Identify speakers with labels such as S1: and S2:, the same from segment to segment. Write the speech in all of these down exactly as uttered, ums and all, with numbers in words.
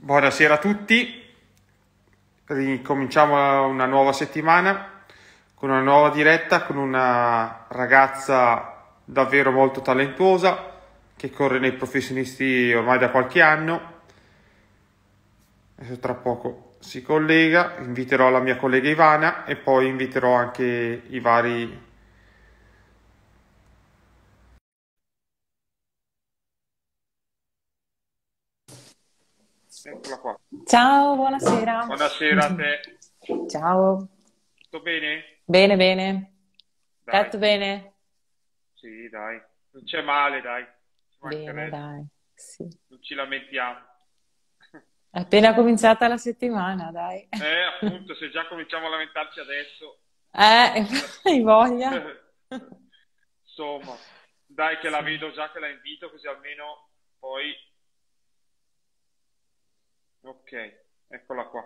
S1: Buonasera a tutti, ricominciamo una nuova settimana con una nuova diretta con una ragazza davvero molto talentuosa che corre nei professionisti ormai da qualche anno. Adesso tra poco si collega, inviterò la mia collega Ivana e poi inviterò anche i vari... Eccola qua.
S2: Ciao, buonasera.
S1: Buonasera a te.
S2: Ciao.
S1: Tutto bene?
S2: Bene, bene.
S1: Dai.
S2: Tutto bene?
S1: Sì, dai. Non c'è male, dai. Ci
S2: Bene,
S1: mancherebbe.
S2: dai. Sì.
S1: Non ci lamentiamo.
S2: È appena cominciata la settimana, dai.
S1: Eh, appunto, se già cominciamo a lamentarci adesso.
S2: Eh, hai voglia?
S1: Insomma, dai che la
S2: Sì.
S1: vedo già che la invito così almeno poi... Ok, eccola qua.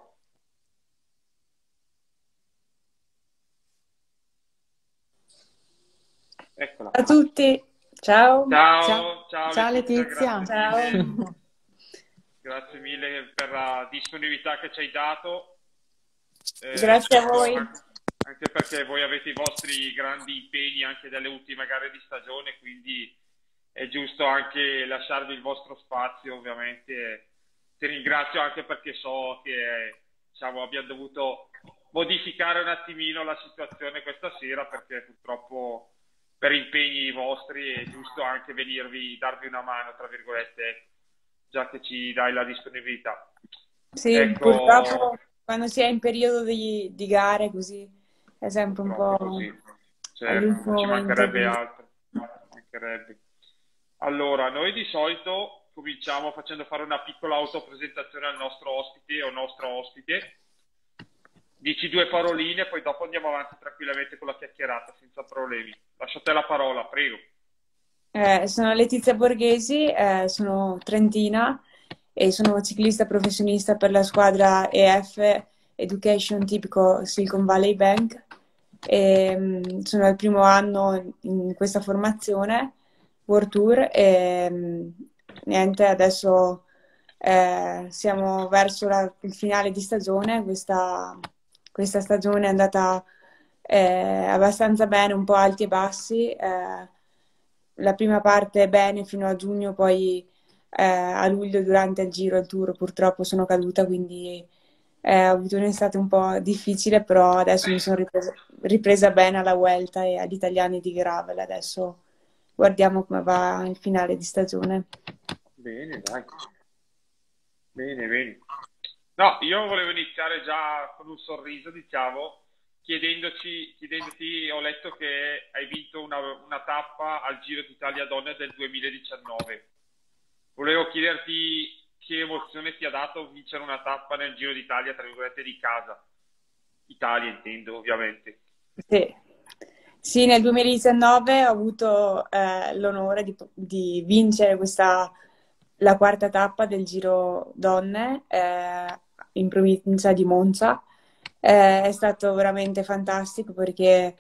S1: Eccola.
S2: Ciao a tutti. Ciao. Ciao.
S1: Ciao, ciao
S2: Ciao
S1: Letizia,
S2: Letizia.
S1: grazie
S2: Ciao.
S1: mille. Grazie mille per la disponibilità che ci hai dato. Eh,
S2: Grazie a
S1: appunto,
S2: voi.
S1: an- anche perché voi avete i vostri grandi impegni anche delle ultime gare di stagione, quindi è giusto anche lasciarvi il vostro spazio, ovviamente. Ti ringrazio anche perché so che diciamo, abbiamo dovuto modificare un attimino la situazione questa sera perché purtroppo per impegni vostri è giusto anche venirvi, darvi una mano, tra virgolette, già che ci dai la disponibilità.
S2: Sì,
S1: Ecco,
S2: purtroppo quando si è in periodo di, di gare così è sempre un
S1: purtroppo è
S2: po'
S1: così. Certo,
S2: all'ultimo
S1: non ci
S2: momento
S1: mancherebbe
S2: di...
S1: altro. Ci mancherebbe. Allora, noi di solito cominciamo facendo fare una piccola autopresentazione al nostro ospite o nostra ospite. Dici due paroline, poi dopo andiamo avanti tranquillamente con la chiacchierata, senza problemi. Lascio a te la parola, prego.
S2: Eh, sono Letizia Borghesi, eh, sono trentina e sono ciclista professionista per la squadra E F Education tipico Silicon Valley Bank. E, mm, sono al primo anno in questa formazione World Tour e mm, niente, adesso eh, siamo verso la- il finale di stagione. Questa, questa stagione è andata eh, abbastanza bene, un po' alti e bassi. Eh, la prima parte bene fino a giugno, poi eh, a luglio durante il Giro e il Tour purtroppo sono caduta, quindi eh, ho avuto un'estate un po' difficile, però adesso mi sono ripresa, ripresa bene alla Vuelta e agli italiani di Gravel. Adesso guardiamo come va il finale di stagione.
S1: Bene, dai. Bene, bene. No, io volevo iniziare già con un sorriso, diciamo, chiedendoci, chiedendoti, ho letto che hai vinto una, una tappa al Giro d'Italia Donne del duemiladiciannove. Volevo chiederti che emozione ti ha dato vincere una tappa nel Giro d'Italia, tra virgolette, di casa. Italia intendo, ovviamente.
S2: Sì. Sì, nel duemiladiciannove ho avuto eh, l'onore di, di vincere questa, la quarta tappa del Giro Donne eh, in provincia di Monza. Eh, è stato veramente fantastico perché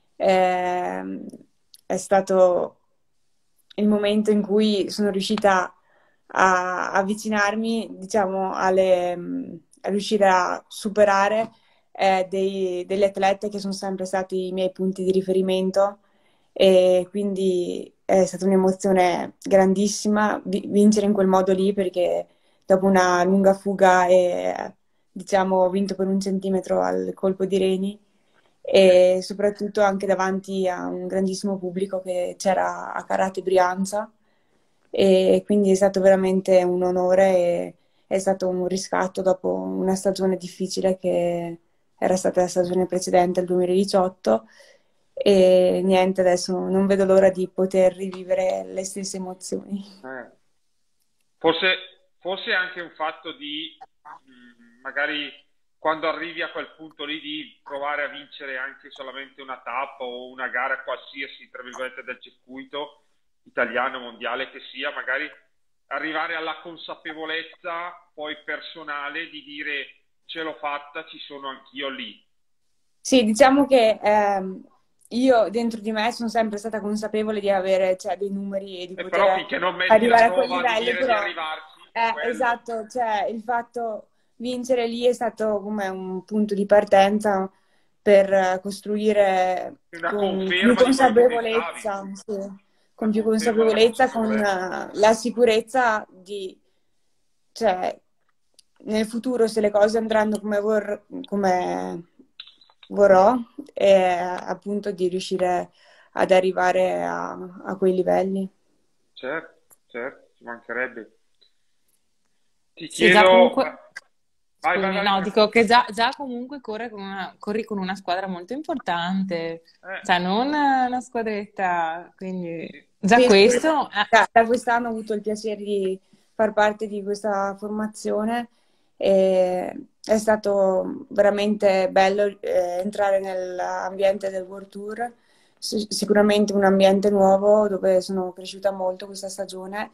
S2: ehm, è stato il momento in cui sono riuscita a avvicinarmi, diciamo, alle, a riuscire a superare eh, dei- degli atleti che sono sempre stati i miei punti di riferimento e quindi è stata un'emozione grandissima vi- vincere in quel modo lì perché dopo una lunga fuga e diciamo ho vinto per un centimetro al colpo di reni e soprattutto anche davanti a un grandissimo pubblico che c'era a Carate Brianza e quindi è stato veramente un onore e è stato un riscatto dopo una stagione difficile che era stata la stagione precedente, il duemiladiciotto, e niente, adesso non vedo l'ora di poter rivivere le stesse emozioni.
S1: Eh. Forse, forse è anche un fatto di mh, magari quando arrivi a quel punto lì di provare a vincere anche solamente una tappa o una gara qualsiasi, tra virgolette, del circuito italiano, mondiale che sia, magari arrivare alla consapevolezza poi personale di dire ce l'ho fatta, ci sono anch'io lì.
S2: Sì, diciamo che ehm, io dentro di me sono sempre stata consapevole di avere, cioè, dei numeri e di
S1: E però
S2: poter
S1: finché non metti la
S2: arrivare a quel
S1: prova di
S2: livello,
S1: dire di
S2: però
S1: arrivarci,
S2: Eh,
S1: quello.
S2: esatto, cioè il fatto vincere lì è stato come un punto di partenza per eh, costruire
S1: È una
S2: con più
S1: conferma di quello che pensavi,
S2: consapevolezza, sì,
S1: una
S2: con più
S1: conferma della
S2: consapevolezza, con
S1: consapevolezza.
S2: eh, la sicurezza di, cioè, nel futuro se le cose andranno come, vor- come vorrò, eh, appunto di riuscire ad arrivare a, a quei livelli.
S1: Certo, certo, ci mancherebbe. Ti
S3: Sì, già
S1: chiedo...
S3: comunque,
S1: ah, vai, vai,
S3: scusami,
S1: vai,
S3: no,
S1: tranquillo.
S3: dico che già, già comunque corre con una- corri con una squadra molto importante,
S1: Eh,
S3: cioè non una squadretta, quindi
S1: sì.
S3: già
S2: Sì, sì,
S3: questo, eh,
S2: da, da quest'anno ho avuto il piacere di far parte di questa formazione e è stato veramente bello eh, entrare nell'ambiente del World Tour. Si- sicuramente un ambiente nuovo dove sono cresciuta molto questa stagione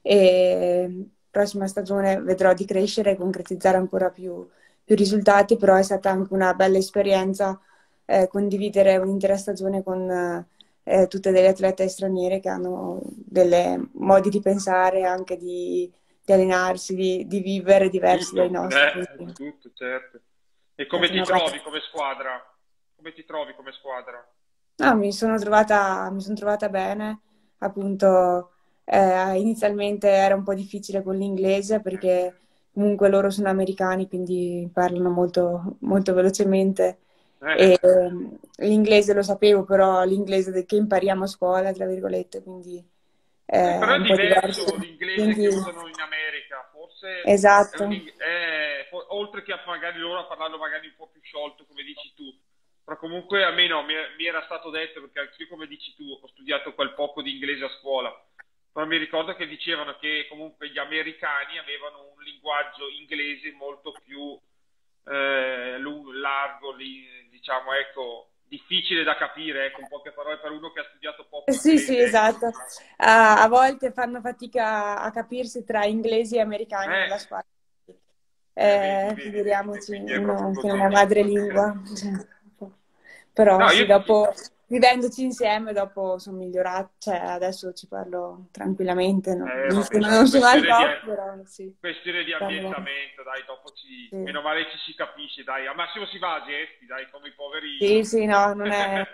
S2: e prossima stagione vedrò di crescere e concretizzare ancora più, più risultati, però è stata anche una bella esperienza eh, condividere un'intera stagione con eh, eh, tutte delle atlete straniere che hanno dei modi di pensare, anche di, di allenarsi, di, di vivere
S1: Di
S2: diversi dai
S1: tutto,
S2: nostri.
S1: eh, di
S2: Quindi
S1: tutto, certo. E
S2: è
S1: come
S2: stata
S1: ti
S2: una bella.
S1: trovi come squadra? Come ti trovi come squadra?
S2: No, mi sono trovata, mi sono trovata bene, appunto, eh, inizialmente era un po' difficile con l'inglese perché comunque loro sono americani, quindi parlano molto, molto velocemente e
S1: Eh,
S2: ehm, l'inglese lo sapevo, però l'inglese de- che impariamo a scuola, tra virgolette, quindi
S1: eh,
S2: è
S1: però è
S2: un po' diverso.
S1: diverso l'inglese che
S2: Quindi,
S1: usano in America, forse è un
S2: esatto.
S1: ing- è- fo- oltre che a magari loro a parlarlo magari un po' più sciolto, come dici tu, però comunque almeno mi, mi era stato detto, perché anch'io come dici tu ho studiato quel poco di inglese a scuola, però mi ricordo che dicevano che comunque gli americani avevano un linguaggio inglese molto più eh, lu- largo, li- diciamo, ecco, difficile da capire, ecco, in poche parole, per uno che ha studiato poco
S2: Sì, sì,
S1: inglese, ecco.
S2: esatto. A, a volte fanno fatica a capirsi tra inglesi e americani
S1: Eh,
S2: nella squadra.
S1: eh, vedi,
S2: Eh,
S1: vedi, vedi, e
S2: figuriamoci,
S1: quindi è proprio
S2: uno che non
S1: così,
S2: è
S1: ci mancherebbe.
S2: madrelingua. Cioè, però
S1: No,
S2: sì,
S1: io ti chiedo,
S2: dopo, vivendoci insieme, dopo sono migliorata, cioè adesso ci parlo tranquillamente, no?
S1: eh,
S2: Non
S1: vabbè,
S2: sono,
S1: dai,
S2: non sono al
S1: questione di,
S2: top, però sì.
S1: questione di
S2: Parlo-
S1: ambientamento, dai, dopo ci,
S2: sì.
S1: meno male ci si capisce, dai, al massimo si va a gesti, dai, come i poveri...
S2: Sì, sì, no, non è.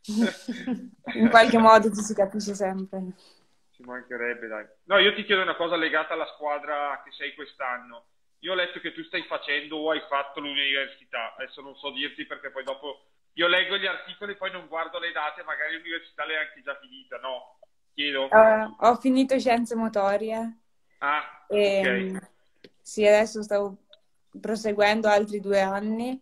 S2: In qualche modo ci si capisce sempre.
S1: Ci mancherebbe, dai. No, io ti chiedo una cosa legata alla squadra che sei quest'anno. Io ho letto che tu stai facendo o hai fatto l'università. Adesso non so dirti perché poi dopo io leggo gli articoli, poi non guardo le date, magari l'università l'hai anche già finita. No, chiedo.
S2: Eh, ho finito scienze motorie
S1: Ah, ok.
S2: e mm, sì, adesso stavo proseguendo altri due anni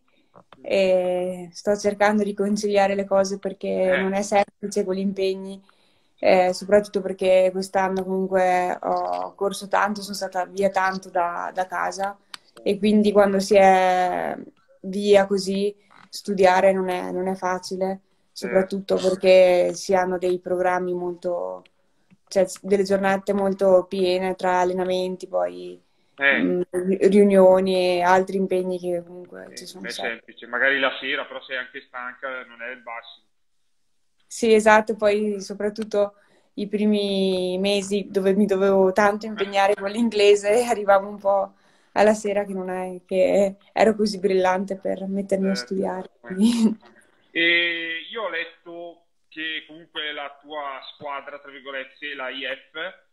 S2: e sto cercando di conciliare le cose perché
S1: Eh,
S2: non è semplice con gli impegni, eh, soprattutto perché quest'anno comunque ho corso tanto, sono stata via tanto da, da casa e quindi quando si è via così studiare non è, non è facile,
S1: certo.
S2: soprattutto perché si hanno dei programmi molto, cioè delle giornate molto piene tra allenamenti, poi
S1: Eh,
S2: mh, riunioni e altri impegni che comunque ci
S1: sì, non
S2: sono
S1: è
S2: sempre.
S1: semplice. Magari la sera, però sei anche stanca, non è il massimo.
S2: Sì, esatto, poi soprattutto i primi mesi dove mi dovevo tanto
S1: Eh,
S2: impegnare con l'inglese, arrivavo un po' alla sera che non è che ero così brillante per mettermi a
S1: certo.
S2: studiare.
S1: Eh.
S2: quindi-
S1: E io ho letto che comunque la tua squadra, tra virgolette, la I F,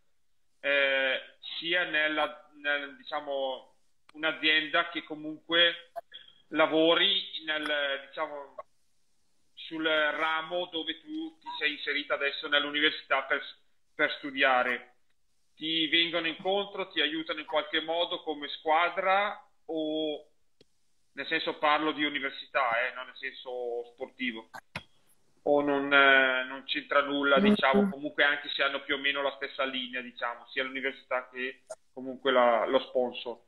S1: eh, sia nella, nel, diciamo, un'azienda che comunque lavori nel, diciamo, sul ramo dove tu ti sei inserita adesso nell'università per, per studiare. Ti vengono incontro, ti aiutano in qualche modo come squadra o nel senso parlo di università, eh, non nel senso sportivo, o non, eh, non c'entra nulla, diciamo, comunque anche se hanno più o meno la stessa linea, diciamo, sia l'università che comunque la- lo sponsor.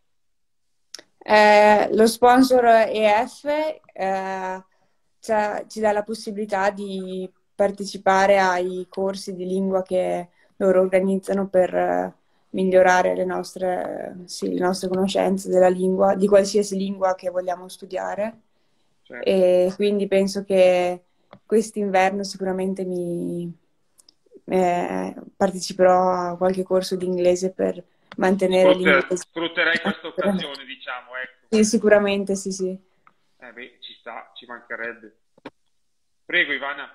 S2: Eh, lo sponsor E F eh, c'ha- ci dà la possibilità di partecipare ai corsi di lingua che loro organizzano per eh, migliorare le nostre, sì, le nostre conoscenze della lingua, di qualsiasi lingua che vogliamo studiare.
S1: Certo.
S2: E quindi penso che quest'inverno sicuramente mi eh, parteciperò a qualche corso di inglese per mantenere
S1: Sfrutter-
S2: l'inglese.
S1: sfrutterai questa occasione, diciamo, ecco.
S2: Sì, sicuramente, sì, sì.
S1: Eh beh, ci sta, ci mancherebbe. Prego, Ivana.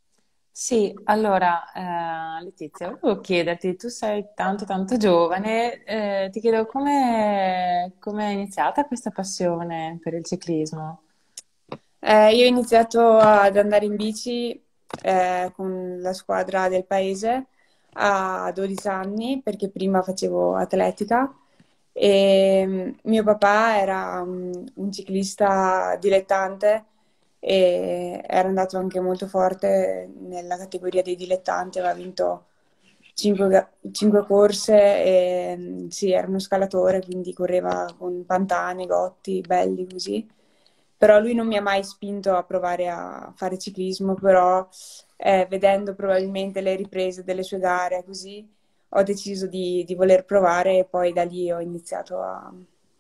S3: Sì, allora, eh, Letizia, volevo chiederti, tu sei tanto tanto giovane, eh, ti chiedo come come è iniziata questa passione per il ciclismo?
S2: Eh, io ho iniziato ad andare in bici eh, con la squadra del paese a dodici anni perché prima facevo atletica e mm, mio papà era un, un ciclista dilettante e era andato anche molto forte nella categoria dei dilettanti, aveva vinto cinque, ga- cinque corse e mm, sì, era uno scalatore, quindi correva con Pantani, Gotti, belli così. Però lui non mi ha mai spinto a provare a fare ciclismo, però eh, vedendo probabilmente le riprese delle sue gare così, ho deciso di, di voler provare e poi da lì ho iniziato a,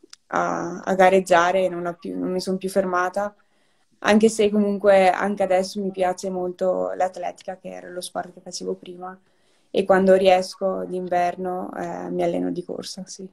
S2: a- a gareggiare e non, ho più- non mi sono più fermata, anche se comunque anche adesso mi piace molto l'atletica, che era lo sport che facevo prima, e quando riesco d'inverno eh, mi alleno di corsa, sì.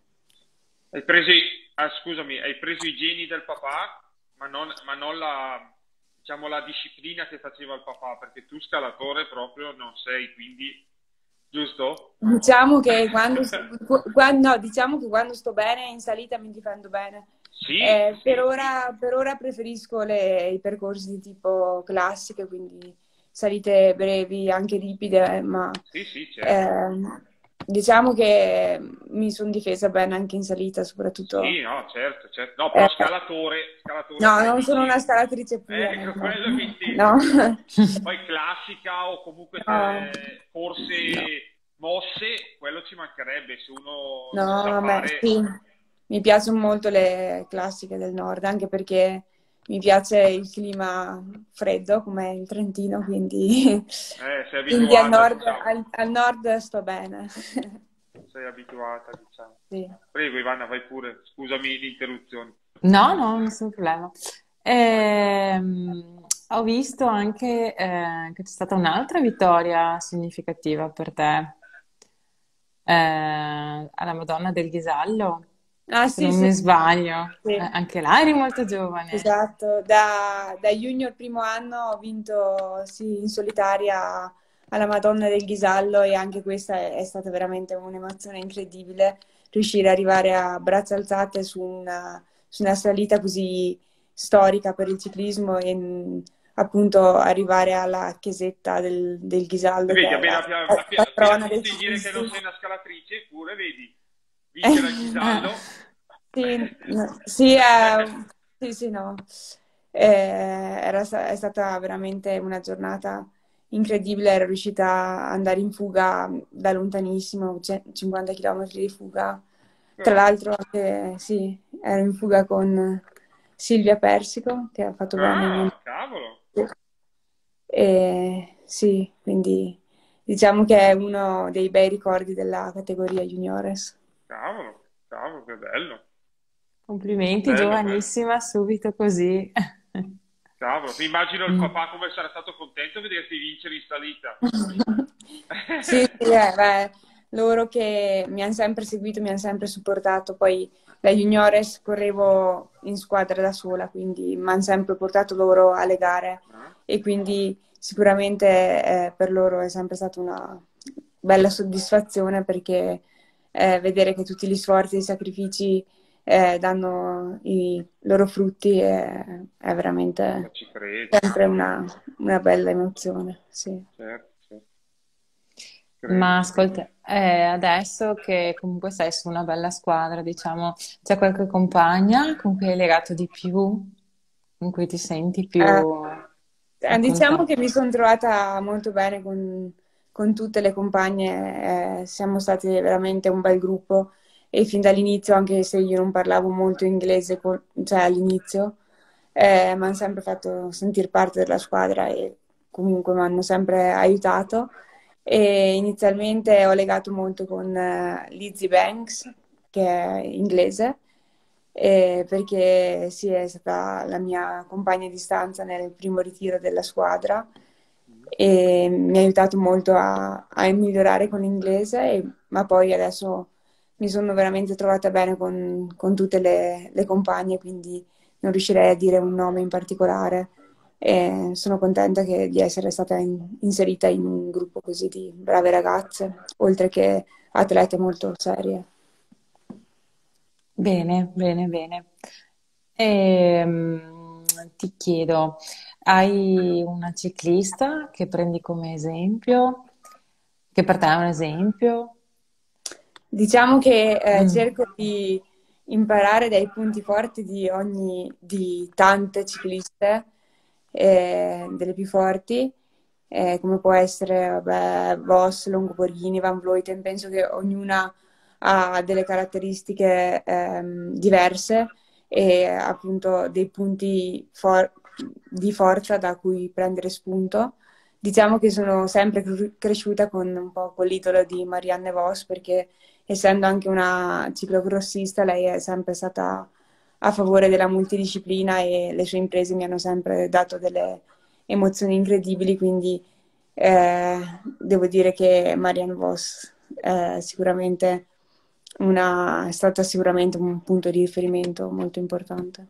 S1: Hai preso, i- ah, scusami, hai preso i geni del papà, ma non, ma non la, diciamo, la disciplina che faceva il papà, perché tu scalatore proprio non sei, quindi, giusto?
S2: Diciamo che quando, qua- no, diciamo che quando sto bene in salita mi difendo bene.
S1: Sì,
S2: Eh, per
S1: sì, sì,
S2: ora, per ora preferisco le- i percorsi di tipo classiche, quindi salite brevi, anche ripide, ma
S1: sì, sì, certo.
S2: ehm, diciamo che mi sono difesa bene anche in salita, soprattutto.
S1: Sì, no, certo, certo. No, però
S2: eh,
S1: scalatore, scalatore
S2: no,
S1: come
S2: non sono una
S1: dici,
S2: scalatrice pura, no,
S1: ecco, quello che
S2: no,
S1: intendo. Poi classica o comunque
S2: no,
S1: te-
S2: no.
S1: forse mosse, quello ci mancherebbe se uno sa
S2: No, a me
S1: fare.
S2: sì, mi piacciono molto le classiche del nord, anche perché mi piace il clima freddo come il Trentino, quindi,
S1: Eh, sei
S2: quindi al
S1: abituata,
S2: nord,
S1: diciamo.
S2: al, al nord sto bene.
S1: Sei abituata, diciamo.
S2: Sì.
S1: Prego, Ivana, vai pure. Scusami l'interruzione.
S3: No, no, nessun problema. Ehm, ho visto anche eh, che c'è stata un'altra vittoria significativa per te, eh, alla Madonna del Ghisallo,
S2: Ah
S3: se
S2: sì,
S3: non
S2: sì,
S3: mi sbaglio.
S2: sì.
S3: Eh, anche là eri molto giovane.
S2: Esatto, da, da junior primo anno ho vinto sì, in solitaria alla Madonna del Ghisallo e anche questa è, è stata veramente un'emozione incredibile, riuscire ad arrivare a braccia alzate su una, su una salita così storica per il ciclismo e mh, appunto arrivare alla chiesetta del, del
S1: E
S2: Ghisaldo che
S1: vedi,
S2: è
S1: appena,
S2: la,
S1: appena,
S2: la
S1: appena- appena
S2: patrona dei
S1: finito di dire che
S2: ciclisti.
S1: non sei una scalatrice, eppure, vedi, vincere al
S3: Eh,
S1: Ghisallo.
S2: Sì, no, sì, eh, sì, sì, no. Eh, era sta- è stata veramente una giornata incredibile, ero riuscita ad andare in fuga da lontanissimo, cioè cinquanta chilometri di fuga. Tra
S1: Oh.
S2: l'altro, anche, sì, ero in fuga con Silvia Persico, che ha fatto bene il
S1: Ah,
S2: mondiale.
S1: cavolo,
S2: E sì, quindi diciamo che è uno dei bei ricordi della categoria juniores.
S1: cavolo, cavolo, che bello,
S3: complimenti,
S1: bello, bello.
S3: giovanissima, subito così.
S1: Cavolo, mi immagino il
S3: Mm.
S1: papà come sarà stato contento vederti vincere in salita.
S2: Sì, sì, eh, beh, loro che mi hanno sempre seguito, mi hanno sempre supportato, poi da juniores correvo in squadra da sola, quindi mi hanno sempre portato loro alle gare
S1: Ah,
S2: e quindi sicuramente eh, per loro è sempre stata una bella soddisfazione perché eh, vedere che tutti gli sforzi e i sacrifici eh, danno i loro frutti è, è
S1: ma
S2: veramente
S1: ci credo,
S2: sempre una, una bella emozione, sì.
S1: certo, certo, credo,
S3: Ma
S1: credo.
S3: ascolta, eh, adesso che comunque sei su una bella squadra, diciamo, c'è qualche compagna con cui hai legato di più, con cui ti senti più
S2: Eh, eh,
S3: a
S2: diciamo
S3: contatto?
S2: che mi sono trovata molto bene con, con tutte le compagne, eh, siamo stati veramente un bel gruppo e fin dall'inizio, anche se io non parlavo molto inglese, co- cioè all'inizio, eh, mi hanno sempre fatto sentire parte della squadra e comunque mi hanno sempre aiutato. E inizialmente ho legato molto con eh, Lizzie Banks, che è inglese, eh, perché sì, è stata la mia compagna di stanza nel primo ritiro della squadra e mi ha aiutato molto a, a migliorare con l'inglese, e- ma poi adesso mi sono veramente trovata bene con, con tutte le, le compagne, quindi non riuscirei a dire un nome in particolare. E sono contenta che- di essere stata in- inserita in un gruppo così di brave ragazze, oltre che atlete molto serie.
S3: Bene, bene, bene. Ehm, ti chiedo, hai una ciclista che prendi come esempio? Che per te è un esempio?
S2: Diciamo che eh,
S3: Mm.
S2: cerco di imparare dai punti forti di ogni, di tante cicliste, eh, delle più forti, eh, come può essere, vabbè, Voss, Longoborghini, Van Vleuten. Penso che ognuna ha delle caratteristiche ehm, diverse e appunto dei punti for- di forza da cui prendere spunto. Diciamo che sono sempre cre- cresciuta con un po' con l'idolo di Marianne Vos, perché essendo anche una ciclocrossista, lei è sempre stata a favore della multidisciplina e le sue imprese mi hanno sempre dato delle emozioni incredibili, quindi eh, devo dire che Marianne Vos è sicuramente una, è stata sicuramente un punto di riferimento molto importante.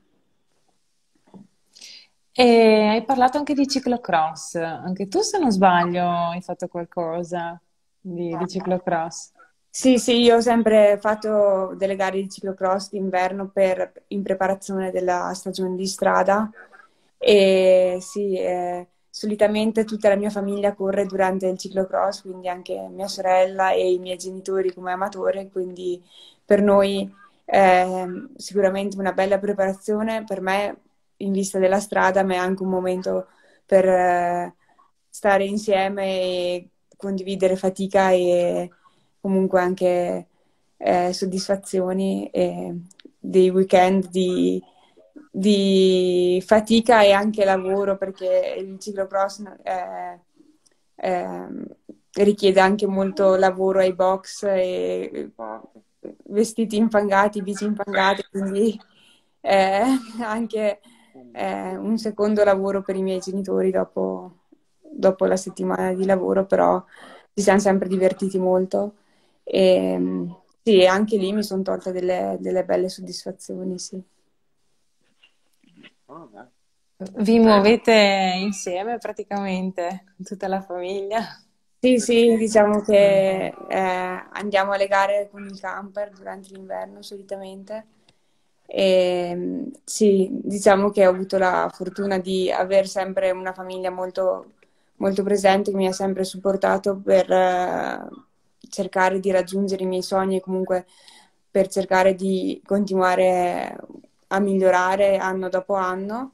S3: E hai parlato anche di ciclocross. Anche tu, se non sbaglio, hai fatto qualcosa di, di ciclocross.
S2: Sì, sì, io ho sempre fatto delle gare di ciclocross d'inverno per- in preparazione della stagione di strada e sì, eh, solitamente tutta la mia famiglia corre durante il ciclocross, quindi anche mia sorella e i miei genitori come amatori, quindi per noi è sicuramente una bella preparazione, per me in vista della strada, ma è anche un momento per eh, stare insieme e condividere fatica e comunque anche eh, soddisfazioni e dei weekend di, di fatica e anche lavoro, perché il ciclocross eh, ehm, richiede anche molto lavoro ai box e
S1: Esatto.
S2: vestiti infangati, bici infangate, quindi eh, anche eh, un secondo lavoro per i miei genitori dopo, dopo la settimana di lavoro, però ci siamo sempre divertiti molto e sì, anche lì mi sono tolta delle, delle belle soddisfazioni, sì.
S1: Ah, beh.
S3: Vi
S1: Bello.
S3: muovete insieme praticamente, con tutta la famiglia?
S2: Sì,
S1: Eh
S2: sì,
S1: sì.
S2: diciamo che eh, andiamo alle gare con il camper durante l'inverno solitamente. E, sì, diciamo che ho avuto la fortuna di avere sempre una famiglia molto, molto presente che mi ha sempre supportato per eh, cercare di raggiungere i miei sogni e comunque per cercare di continuare a migliorare anno dopo anno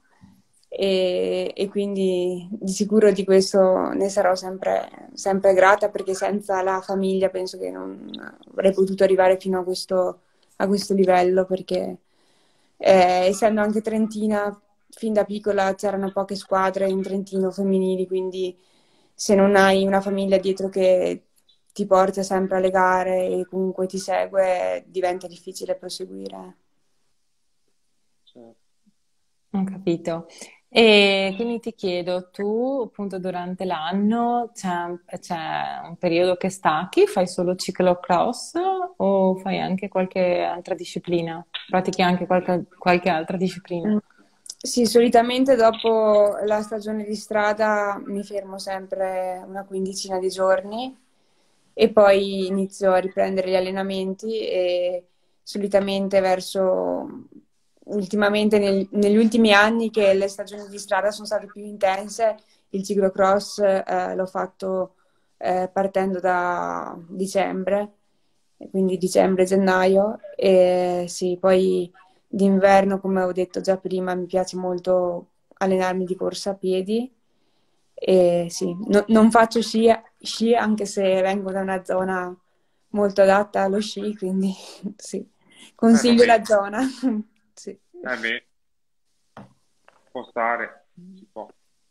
S2: e, e quindi di sicuro di questo ne sarò sempre, sempre grata perché senza la famiglia penso che non avrei potuto arrivare fino a questo, a questo livello perché eh, essendo anche trentina, fin da piccola c'erano poche squadre in Trentino femminili, quindi se non hai una famiglia dietro che ti porta sempre alle gare e comunque ti segue, diventa difficile proseguire.
S1: Certo.
S3: Ho capito. E quindi ti chiedo, tu appunto durante l'anno c'è c'è un periodo che stacchi, fai solo ciclocross o fai anche qualche altra disciplina? Pratichi anche qualche, qualche altra disciplina?
S2: Mm. Sì, solitamente dopo la stagione di strada mi fermo sempre una quindicina di giorni e poi inizio a riprendere gli allenamenti e solitamente verso ultimamente nel- negli ultimi anni che le stagioni di strada sono state più intense, il ciclocross eh, l'ho fatto eh, partendo da dicembre, quindi dicembre-gennaio e sì, poi d'inverno, come ho detto già prima, mi piace molto allenarmi di corsa a piedi e sì, no- non faccio sci, sci anche se vengo da una zona molto adatta allo sci, quindi sì,
S1: Eh,
S2: consiglio
S1: vabbè.
S2: la zona. Sì.
S1: Eh beh, può stare. Si può.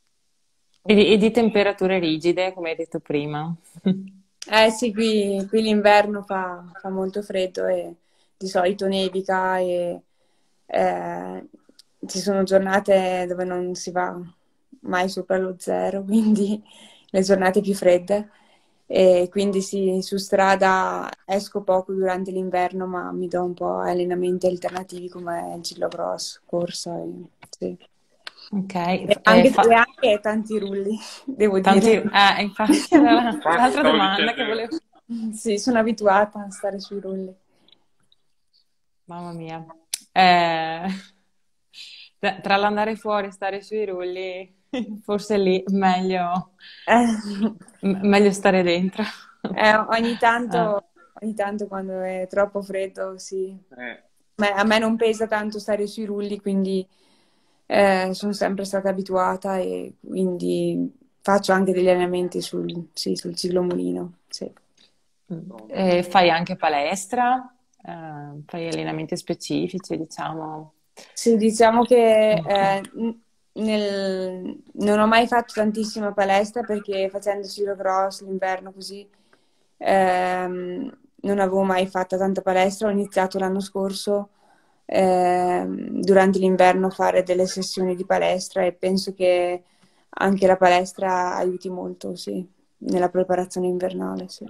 S3: E di, e di temperature rigide, come hai detto prima.
S2: Eh sì, qui, qui l'inverno fa, fa molto freddo e di solito nevica e eh, ci sono giornate dove non si va mai sopra lo zero, quindi le giornate più fredde. E quindi sì, su strada esco poco durante l'inverno, ma mi do un po' allenamenti alternativi come il ciclocross, corsa. E, sì.
S3: Ok,
S2: E
S3: eh,
S2: anche, e
S3: fa-
S2: anche tanti rulli, devo
S3: tanti,
S2: dire.
S3: eh, infatti era la-
S1: Infatti,
S3: l'altra
S1: stavo
S3: domanda
S1: dicendo
S3: che
S1: io.
S3: volevo.
S2: Sì, sono abituata a stare sui rulli.
S3: Mamma mia. Eh, tra tra l'andare fuori e stare sui rulli, forse lì meglio,
S2: Eh,
S3: m- meglio stare dentro.
S2: eh, ogni
S3: Ah,
S2: tanto, ogni tanto quando è troppo freddo, sì.
S1: Eh,
S2: Ma a me non pesa tanto stare sui rulli, quindi eh, sono sempre stata abituata e quindi faccio anche degli allenamenti sul, sì, sul ciclomulino. Sì.
S1: pronto.
S3: e fai anche palestra, eh, fai allenamenti specifici, diciamo.
S2: Sì, diciamo che
S3: Ok.
S2: eh, n- nel- non ho mai fatto tantissima palestra perché facendo ciclocross l'inverno così ehm, non avevo mai fatto tanta palestra. Ho iniziato l'anno scorso ehm, durante l'inverno a fare delle sessioni di palestra e penso che anche la palestra aiuti molto, sì, nella preparazione invernale, sì.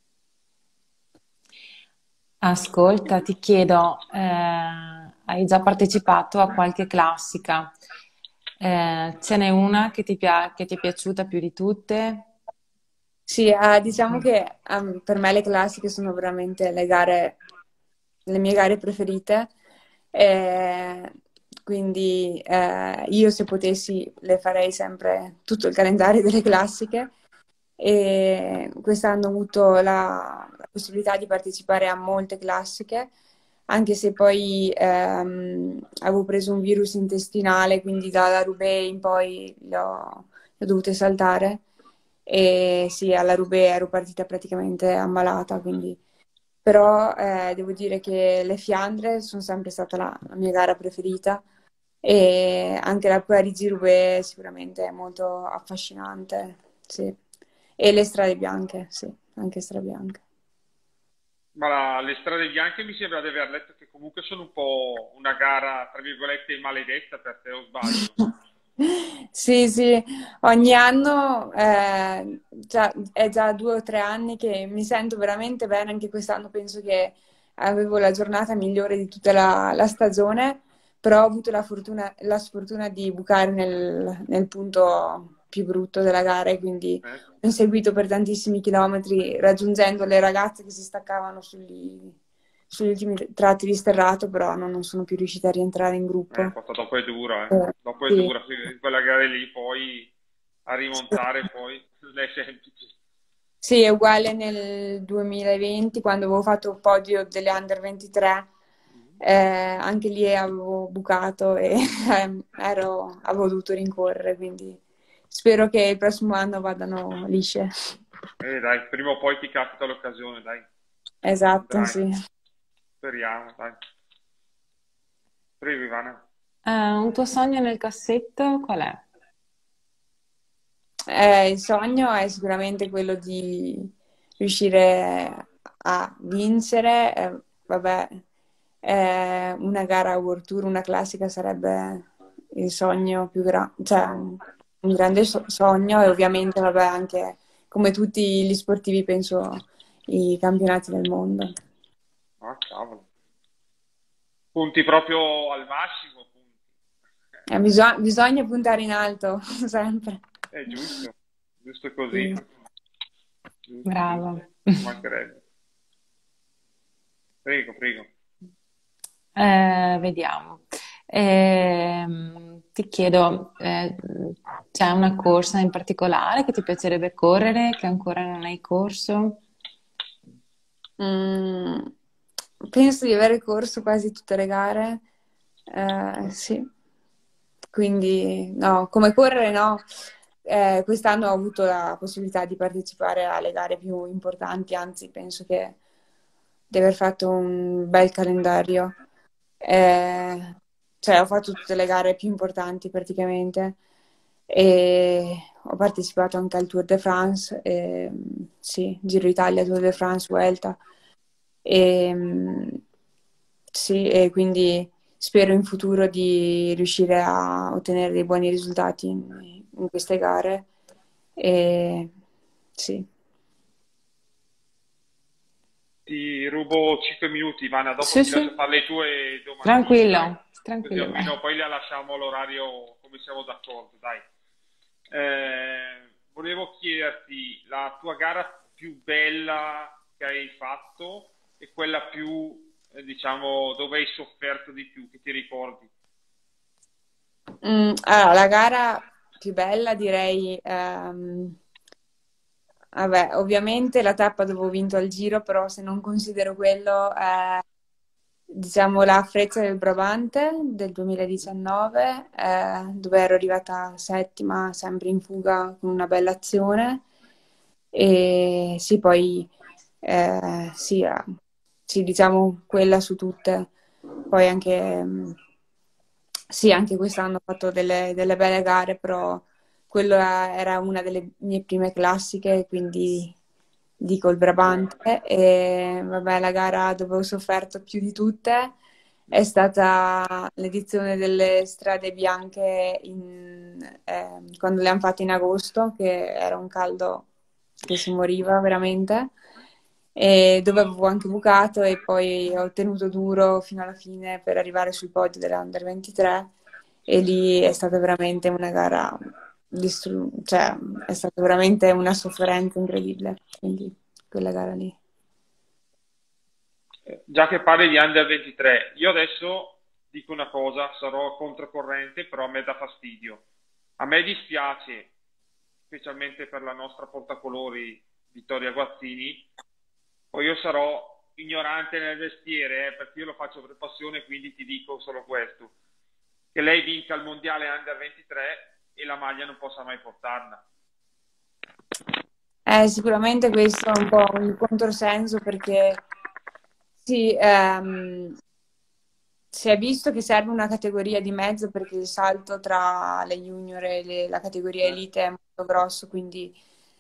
S3: Ascolta, ti chiedo, eh, hai già partecipato a qualche classica? Eh, ce n'è una che ti pia- che ti è piaciuta più di tutte?
S2: Sì, eh, diciamo che ehm, per me le classiche sono veramente le gare, le mie gare preferite. Eh, quindi eh, io se potessi le farei sempre tutto il calendario delle classiche. E quest'anno ho avuto la, la possibilità di partecipare a molte classiche, anche se poi ehm, avevo preso un virus intestinale, quindi dalla Roubaix in poi le ho, le ho dovute saltare. E sì, alla Roubaix ero partita praticamente ammalata, quindi... Però eh, devo dire che le Fiandre sono sempre stata la, la mia gara preferita e anche la Parigi-Roubaix sicuramente è molto affascinante, sì. E le strade bianche, sì, anche strade bianche.
S1: Ma la- le strade bianche mi sembra di aver letto che comunque sono un po' una gara, tra virgolette, maledetta per te, o sbaglio?
S2: Sì, sì, ogni anno, eh, già- è già due o tre anni che mi sento veramente bene, anche quest'anno penso che avevo la giornata migliore di tutta la, la stagione, però ho avuto la fortuna, la sfortuna di bucare nel, nel punto più brutto della gara e quindi
S1: Eh?
S2: ho seguito per tantissimi chilometri raggiungendo le ragazze che si staccavano sugli, sugli ultimi tratti di sterrato, però non, non sono più riuscita a rientrare in
S1: Eh,
S2: gruppo.
S1: poi dopo è dura, eh.
S2: Eh,
S1: Dopo è
S2: sì.
S1: dura, sì, in quella gara lì poi a rimontare poi non è semplice.
S2: Sì, è uguale nel duemilaventi quando avevo fatto il podio delle Under ventitré, eh, anche lì avevo bucato e ehm, ero- avevo dovuto rincorrere, quindi spero che il prossimo anno vadano lisce.
S1: Eh, dai, prima o poi ti capita l'occasione, dai.
S2: Esatto,
S1: Dai,
S2: sì.
S1: speriamo, dai. Prego, Ivana.
S3: Eh, un tuo sogno nel cassetto qual è?
S2: Eh, il sogno è sicuramente quello di riuscire a vincere. Eh, vabbè, eh, una gara World Tour, una classica sarebbe il sogno più grande, cioè un grande so- sogno e ovviamente, vabbè, anche come tutti gli sportivi, penso i campionati del mondo.
S1: Ah, cavolo. Punti proprio al massimo, punti.
S2: Eh, bisog- bisogna puntare in alto, sempre.
S1: È giusto, giusto
S2: Sì.
S1: così. Giusto,
S3: Bravo.
S1: giusto. Ci mancherebbe. Prego, prego.
S3: Eh, vediamo. Ehm, ti chiedo, eh, c'è una corsa in particolare che ti piacerebbe correre, che ancora non hai corso?
S2: Mm, penso di aver corso quasi tutte le gare, eh, sì. Quindi no, come correre no. Eh, quest'anno ho avuto la possibilità di partecipare alle gare più importanti, anzi penso che di aver fatto un bel calendario. Eh, cioè ho fatto tutte le gare più importanti praticamente e ho partecipato anche al Tour de France, e, sì, Giro Italia, Tour de France, Vuelta. E, sì, e quindi spero in futuro di riuscire a ottenere dei buoni risultati in, in queste gare. E, sì.
S1: Ti rubo cinque minuti, Ivana, dopo
S3: Sì,
S1: ti lascio
S3: sì,
S1: fare le tue domandine, dai.
S3: tranquillo,
S1: Così
S3: tranquillo, vai.
S1: almeno poi la lasciamo all'orario come siamo d'accordo, dai. Eh, volevo chiederti la tua gara più bella che hai fatto e quella più, eh, diciamo, dove hai sofferto di più, che ti ricordi.
S2: Mm, allora, la gara più bella direi, ehm, vabbè, ovviamente la tappa dove ho vinto al Giro, però se non considero quello, è, diciamo, la Freccia del Brabante del duemiladiciannove, eh, dove ero arrivata settima, sempre in fuga con una bella azione. E sì, poi, eh, sì, eh, sì, diciamo quella su tutte. Poi anche, mm, sì, anche quest'anno ho fatto delle, delle belle gare, però quello era una delle mie prime classiche, quindi dico il Brabante. E vabbè, la gara dove ho sofferto più di tutte è stata l'edizione delle strade bianche in- eh, quando le hanno fatte in agosto, che era un caldo che si moriva veramente, e dove avevo anche bucato e poi ho tenuto duro fino alla fine per arrivare sul podio dell'Under ventitré e lì è stata veramente una gara, distru- cioè è stata veramente una sofferenza incredibile, quindi quella gara lì.
S1: Eh, Già che parli di Under ventitré, io adesso dico una cosa, sarò controcorrente, però a me dà fastidio. A me dispiace, specialmente per la nostra portacolori Vittoria Guazzini, poi io sarò ignorante nel vestiere, eh, perché io lo faccio per passione, quindi ti dico solo questo, che lei vinca il mondiale Under ventitré e la maglia non possa mai portarla.
S2: Eh, sicuramente questo è un po' un controsenso perché sì, ehm, si è visto che serve una categoria di mezzo perché il salto tra le junior e le- la categoria
S1: Eh,
S2: elite è molto grosso, quindi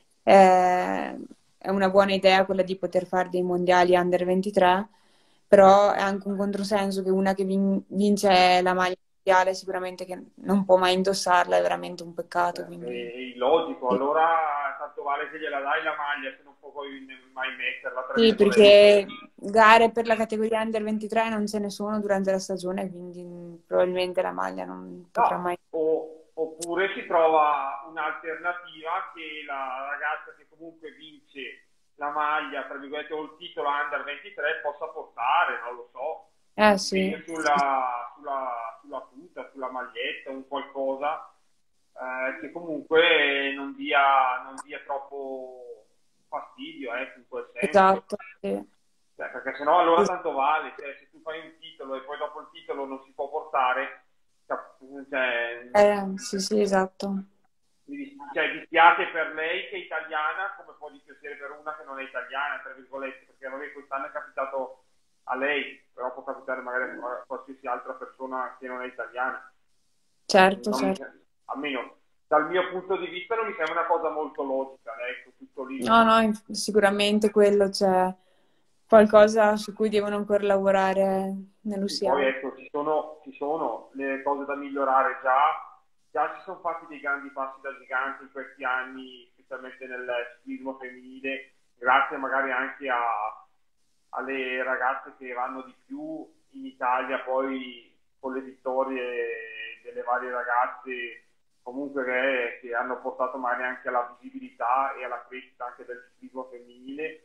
S2: eh, è una buona idea quella di poter fare dei mondiali under ventitré, però è anche un controsenso che una che vin- vince la maglia mondiale sicuramente che non può mai indossarla, è veramente un peccato,
S1: È,
S2: quindi
S1: è illogico,
S2: sì.
S1: allora tanto vale che gliela dai la maglia se non può poi mai metterla, tra
S2: Sì,
S1: virgolette.
S2: perché gare per la categoria under ventitré non ce ne sono durante la stagione, quindi mm, probabilmente la maglia non potrà
S1: No,
S2: mai.
S1: o- oppure si trova un'alternativa che la ragazza che comunque vince la maglia, tra virgolette, o il titolo Under ventitré possa portare, non lo so, un
S2: Eh sì,
S1: disegno sulla, sulla, sulla tuta, sulla maglietta, un qualcosa eh, che comunque non dia, non dia troppo fastidio, ecco, in quel senso.
S2: esatto. Sì.
S1: Cioè, perché sennò allora
S2: Sì,
S1: tanto vale, cioè, se tu fai un titolo e poi dopo il titolo non si può portare, cap- cioè,
S2: eh, sì, sì, esatto.
S1: mi dis- cioè, dispiace per lei che è italiana, come può dispiacere per una che non è italiana, tra virgolette, perché vabbè, quest'anno è capitato a lei, però può capitare magari a qualsiasi altra persona che non è italiana.
S2: Certo,
S1: Non mi-
S2: certo.
S1: almeno dal mio punto di vista non mi sembra una cosa molto logica, ecco, tutto lì.
S2: No, no, inf- sicuramente quello c'è qualcosa su cui devono ancora lavorare
S1: Sì, poi
S2: nell'U S I A.
S1: ecco, ci sono, ci sono le cose da migliorare già, già ci sono fatti dei grandi passi da gigante in questi anni, specialmente nel ciclismo femminile, grazie magari anche a- alle ragazze che vanno di più in Italia, poi con le vittorie delle varie ragazze comunque che, che hanno portato magari anche alla visibilità e alla crescita anche del ciclismo femminile.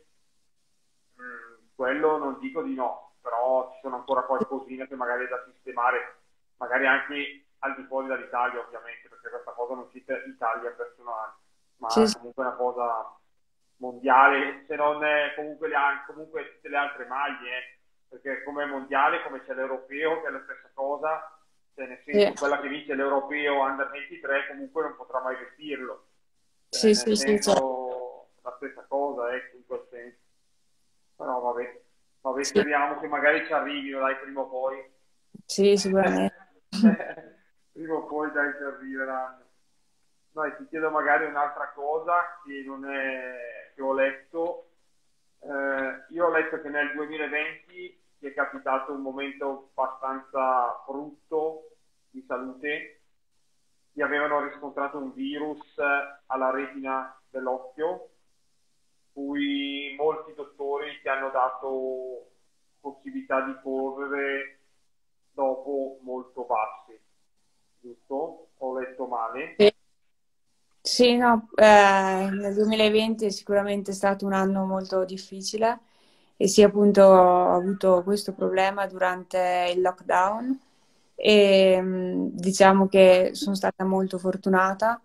S1: Mm, quello non dico di no, però ci sono ancora qualcosina che magari è da sistemare, magari anche al di fuori dall'Italia ovviamente, perché questa cosa non c'è in Italia personale,
S2: Sì,
S1: ma
S2: sì,
S1: comunque è una cosa mondiale, se non è comunque, le, al- comunque tutte le altre maglie, eh, perché come mondiale, come c'è l'europeo, che è la stessa cosa, cioè nel
S2: sì,
S1: senso quella che vince l'europeo under ventitré comunque non potrà mai vestirlo, cioè
S2: sì,
S1: nel
S2: sì, sì, certo.
S1: senso la stessa cosa, ecco, in quel senso. Però vabbè, vabbè,
S2: Sì,
S1: speriamo che magari ci arrivino, dai, prima o poi.
S2: sì, sicuramente.
S1: Prima o poi dai ci arriveranno. Dai, ti chiedo magari un'altra cosa che non è che ho letto. Eh, io ho letto che nel duemilaventi ti è capitato un momento abbastanza brutto di salute, ti avevano riscontrato un virus alla retina dell'occhio, cui molti dottori ti hanno dato possibilità di correre dopo molto bassi, giusto? Ho letto male?
S2: Sì, sì, no, eh, nel duemilaventi è sicuramente stato un anno molto difficile e sì, appunto ho avuto questo problema durante il lockdown e mh, diciamo che sono stata molto fortunata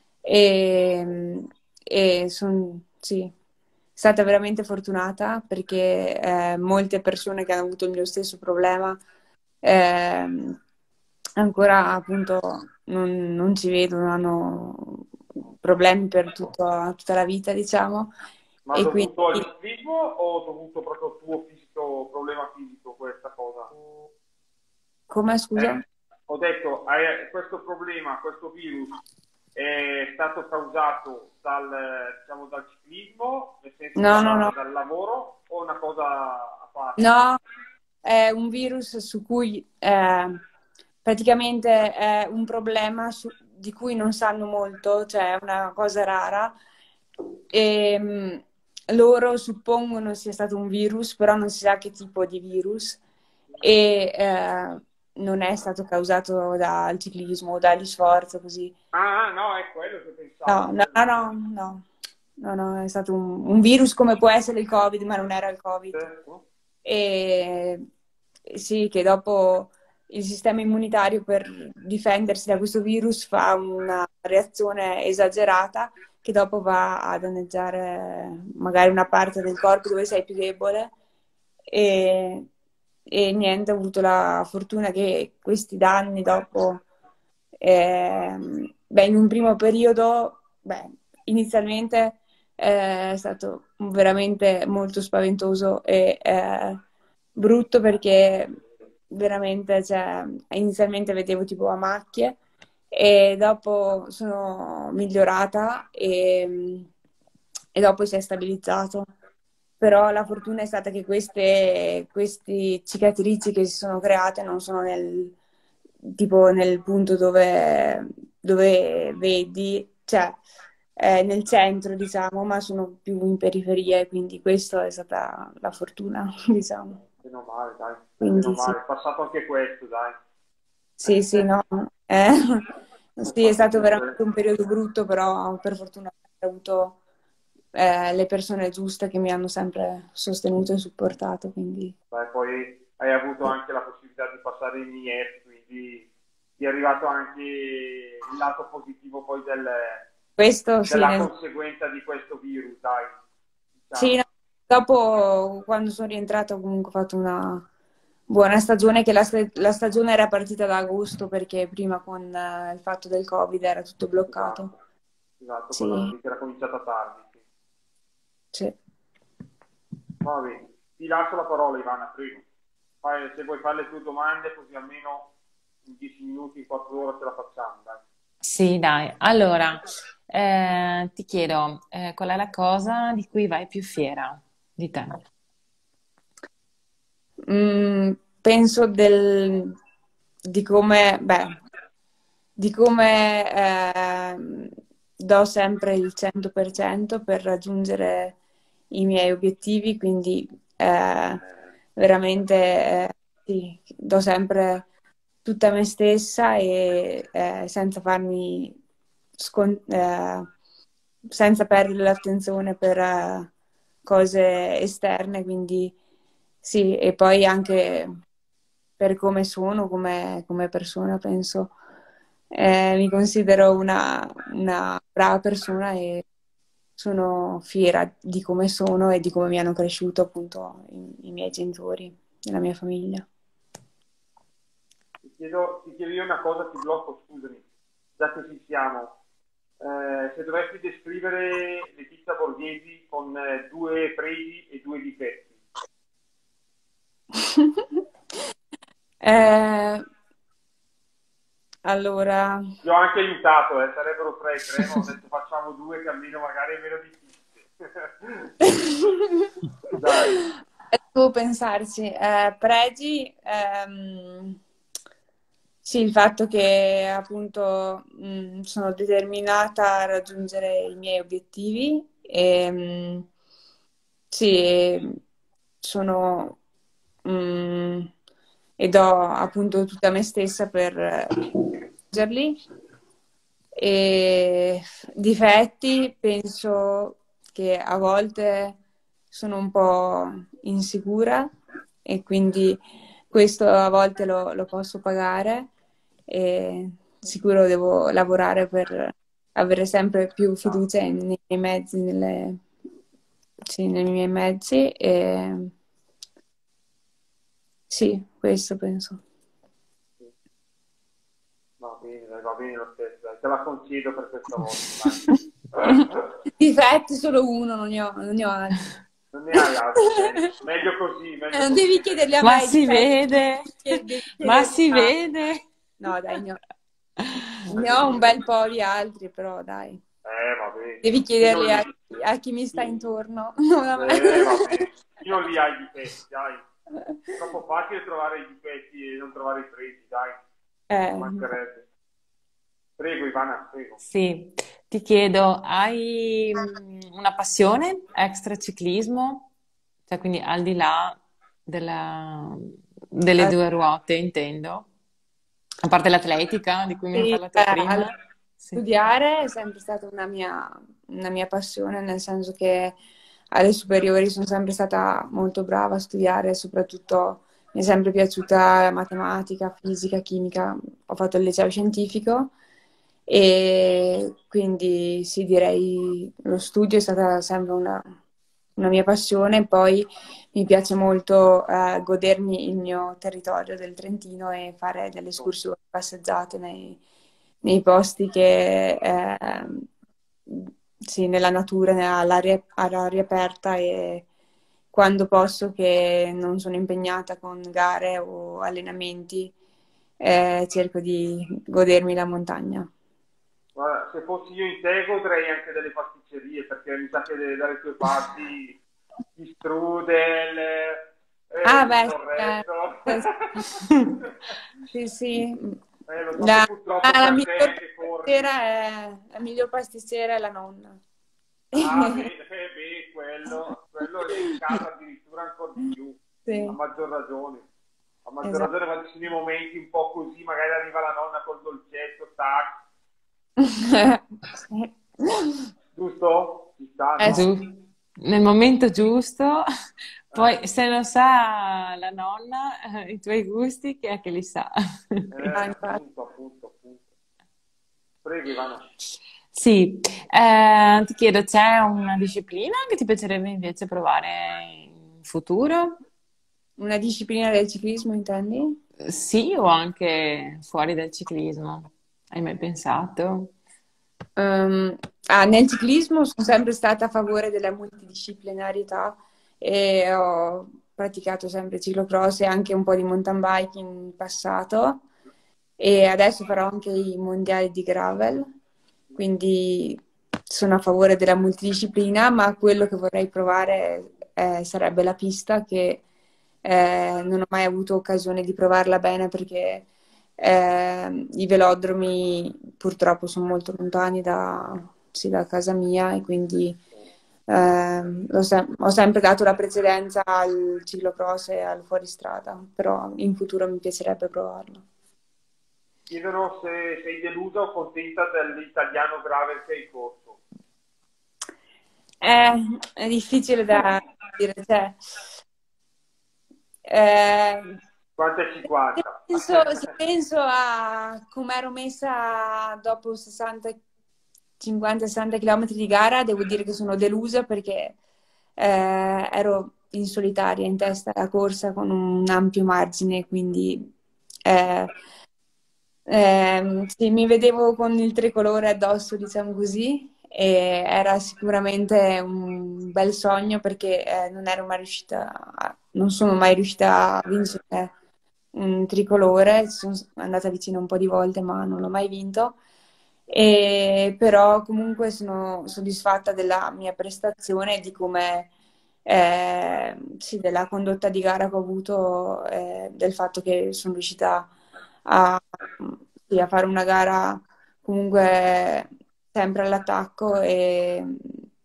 S2: e, e sono sì, stata veramente fortunata perché eh, molte persone che hanno avuto il mio stesso problema ehm, ancora appunto non, non ci vedono, hanno problemi per tutto- tutta la vita, diciamo,
S1: Ma
S2: e quindi
S1: dovuto al ciclismo o dovuto proprio al tuo fisico, problema fisico, questa cosa?
S2: come scusa?
S1: Eh, ho detto, hai- questo problema, questo virus è stato causato dal, diciamo, dal ciclismo, nel senso
S2: No, no,
S1: dalla-
S2: no,
S1: dal lavoro, o una cosa a parte?
S2: no, è un virus su cui eh, praticamente è un problema su- di cui non sanno molto, cioè è una cosa rara. E, mh, loro suppongono sia stato un virus, però non si sa che tipo di virus e eh, non è stato causato dal ciclismo o dagli sforzi, così.
S1: Ah, no, è quello che
S2: No,
S1: pensavo.
S2: no, no, no, no, no, no, è stato un, un virus come può essere il Covid, ma non era il Covid.
S1: Certo.
S2: E sì, che dopo il sistema immunitario per difendersi da questo virus fa una reazione esagerata che dopo va a danneggiare magari una parte del corpo dove sei più debole e, e niente, ho avuto la fortuna che questi danni dopo, ehm, beh, in un primo periodo, beh, inizialmente eh, è stato veramente molto spaventoso e eh, brutto perché veramente, cioè, inizialmente vedevo tipo a macchie e dopo sono migliorata e, e dopo si è stabilizzato. Però la fortuna è stata che queste, queste cicatrici che si sono create non sono nel, tipo nel punto dove, dove vedi, cioè eh, nel centro, diciamo, ma sono più in periferia e quindi questa è stata la fortuna, diciamo.
S1: Meno male, dai. Meno
S2: Quindi sì,
S1: male. È passato anche questo, dai.
S2: sì, sì, no. Eh,
S1: È
S2: sì, è stato
S1: passato anche
S2: veramente
S1: questo.
S2: un periodo brutto, però per fortuna ho avuto eh, le persone giuste che mi hanno sempre sostenuto e supportato, quindi
S1: Beh, poi hai avuto
S2: sì.
S1: anche la possibilità di passare in I E F, quindi ti è arrivato anche il lato positivo poi del,
S2: Questo sì,
S1: della
S2: nel-
S1: conseguenza di questo virus, dai,
S2: sì, no,
S1: diciamo.
S2: dopo quando sono rientrata ho comunque fatto una buona stagione, che la, sta- la stagione era partita da agosto perché prima con eh, il fatto del Covid era tutto bloccato.
S1: Esatto, esatto, quella
S2: Sì,
S1: lì che era cominciata tardi. Sì.
S2: sì.
S1: Va bene, ti lascio la parola Ivana, prego. Fai- se vuoi fare le tue domande, così almeno in dieci minuti, in quattro ore ce la facciamo, dai.
S3: Sì, dai. Allora, eh, ti chiedo, eh, qual è la cosa di cui vai più fiera di te?
S2: Mm, penso del, di come, beh, di come ehm, do sempre il cento per cento per raggiungere i miei obiettivi, quindi eh, veramente eh, sì, do sempre tutta me stessa e eh, senza farmi scon- eh, senza perdere l'attenzione per eh, cose esterne, quindi sì, e poi anche per come sono, come, come persona, penso. Eh, mi considero una, una brava persona e sono fiera di come sono e di come mi hanno cresciuto appunto i, i miei genitori e la mia famiglia.
S1: Ti chiedo, ti chiedo io una cosa, ti blocco, scusami, già che ci siamo. Eh, se dovessi descrivere Letizia Borghesi con eh, due pregi e due difetti.
S2: Eh, allora,
S1: Ti ho anche aiutato, eh, sarebbero tre, tre, ma ho detto facciamo due che almeno magari è meno difficile. Dai,
S2: devo pensarci. Eh, pregi, ehm, sì, il fatto che appunto mh, sono determinata a raggiungere i miei obiettivi e, mh, sì, sono mm, e do appunto tutta me stessa per raggiungerli. E difetti, penso che a volte sono un po' insicura e quindi questo a volte lo, lo posso pagare e sicuro devo lavorare per avere sempre più fiducia nei nei miei mezzi, nelle- sì, nei miei mezzi e sì, questo penso.
S1: Va bene, dai, va bene lo stesso, dai, te la concedo per questa volta, dai.
S2: Difetti solo uno, non ne ho, non ne ho altri.
S1: Non ne hai altri, bene. Meglio così,
S2: Eh,
S1: meglio
S2: Non devi
S1: così.
S2: chiederli a
S3: Ma
S2: me i
S3: si
S2: difetti,
S3: vede,
S2: devi
S3: ma
S2: chiederli
S3: si
S2: a...
S3: vede.
S2: No, dai, ne ho, ne
S1: Meglio
S2: ho un bel
S1: così.
S2: po' di altri, però dai.
S1: Eh, va bene.
S2: Devi
S1: Chi non
S2: chiederli a,
S1: li...
S2: a chi mi sta
S1: chi-
S2: intorno, non a me.
S1: Eh, va bene. Chi non li ha i difetti, dai. È troppo facile trovare i difetti e non trovare i pregi, dai.
S2: Eh,
S1: Ci mancherebbe. Prego, Ivana, prego.
S3: Sì, ti chiedo, hai mm, una passione extra ciclismo? Cioè, quindi al di là della- delle
S2: eh,
S3: due ruote, intendo. A parte l'atletica di cui mi hai
S2: sì,
S3: parlato
S2: eh,
S3: prima.
S2: allora,
S3: Sì.
S2: studiare è sempre stata una mia, una mia passione, nel senso che alle superiori sono sempre stata molto brava a studiare, soprattutto mi è sempre piaciuta la matematica, fisica, chimica. Ho fatto il liceo scientifico e quindi sì, direi lo studio è stata sempre una, una mia passione. Poi mi piace molto eh, godermi il mio territorio del Trentino e fare delle escursioni, passeggiate nei, nei posti che, eh, sì, nella natura, nella- all'aria all'aria aperta e quando posso che non sono impegnata con gare o allenamenti, eh, cerco di godermi la montagna.
S1: Guarda, se fossi io in te godrei anche delle pasticcerie, perché mi sa che de- dalle tue parti gli strudel,
S2: Ah,
S1: eh,
S2: beh,
S1: tutto il
S2: eh,
S1: resto.
S2: eh, sì, sì.
S1: Eh, lo so che
S2: La,
S1: purtroppo
S2: la
S1: per te
S2: miglior
S1: che corri.
S2: pasticcera è, la miglior pasticcera è la nonna.
S1: Ah, beh, eh, beh, quello, quello è in casa addirittura ancora di più, a
S2: Sì,
S1: maggior ragione. A maggior
S2: esatto.
S1: ragione quando ci sono i momenti un po' così, magari arriva la nonna col dolcetto, tac, giusto? Ci sta,
S2: Eh sì,
S1: no?
S3: Giu- Nel momento giusto,
S1: Eh,
S3: poi se non sa la nonna eh, i tuoi gusti, chi è che li sa?
S2: no,
S1: eh,
S2: infatti.
S1: appunto, appunto, appunto. Prego, Ivana.
S3: Sì, eh, ti chiedo, c'è una disciplina che ti piacerebbe invece provare in futuro?
S2: Una disciplina del ciclismo, intendi?
S3: Sì, o anche fuori dal ciclismo? Hai mai pensato?
S2: Ehm, ah, nel ciclismo sono sempre stata a favore della multidisciplinarietà e ho praticato sempre ciclocross e anche un po' di mountain bike in passato e adesso farò anche i mondiali di gravel, quindi sono a favore della multidisciplina, ma quello che vorrei provare eh, sarebbe la pista che eh, non ho mai avuto occasione di provarla bene perché eh, i velodromi purtroppo sono molto lontani da, sì, da casa mia e quindi ehm, ho, sem- ho sempre dato la precedenza al ciclocross e al fuoristrada, però in futuro mi piacerebbe provarlo.
S1: Chiedono se sei delusa o contenta dell'italiano gravel che hai corso.
S2: Eh, è difficile da dire, cioè, eh,
S1: cinquanta e
S2: se
S1: cinquanta.
S2: penso, se penso a come ero messa dopo sessanta, cinquanta sessanta km di gara, devo dire che sono delusa perché eh, ero in solitaria in testa alla corsa con un ampio margine, quindi eh, ehm, sì, mi vedevo con il tricolore addosso, diciamo così, e era sicuramente un bel sogno perché eh, non ero mai riuscita a- non sono mai riuscita a vincere un tricolore, ci sono andata vicino un po' di volte, ma non l'ho mai vinto. E però comunque sono soddisfatta della mia prestazione e di come eh, sì, della condotta di gara che ho avuto, eh, del fatto che sono riuscita a, sì, a fare una gara comunque sempre all'attacco e